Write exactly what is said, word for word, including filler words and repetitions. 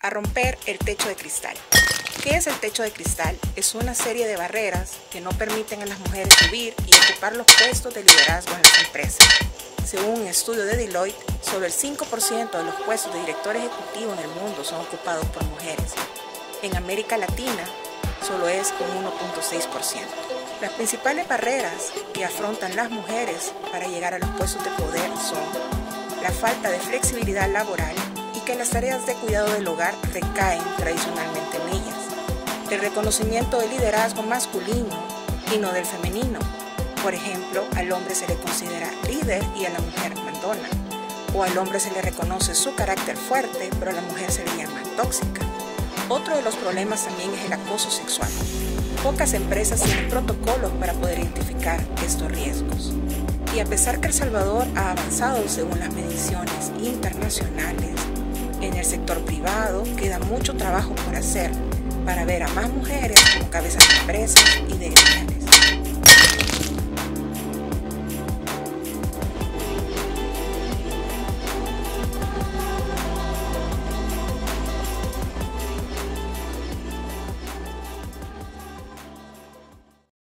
a romper el techo de cristal. ¿Qué es el techo de cristal? Es una serie de barreras que no permiten a las mujeres subir y ocupar los puestos de liderazgo en las empresas. Según un estudio de Deloitte, solo el cinco por ciento de los puestos de director ejecutivo en el mundo son ocupados por mujeres. En América Latina, solo es un uno punto seis por ciento. Las principales barreras que afrontan las mujeres para llegar a los puestos de poder son la falta de flexibilidad laboral y que las tareas de cuidado del hogar recaen tradicionalmente en ellas. El reconocimiento del liderazgo masculino y no del femenino. Por ejemplo, al hombre se le considera líder y a la mujer mandona. O al hombre se le reconoce su carácter fuerte, pero a la mujer se le llama tóxica. Otro de los problemas también es el acoso sexual. Pocas empresas tienen protocolos para poder identificar estos riesgos. Y a pesar que El Salvador ha avanzado según las mediciones internacionales, en el sector privado queda mucho trabajo por hacer para ver a más mujeres como cabezas de empresas y de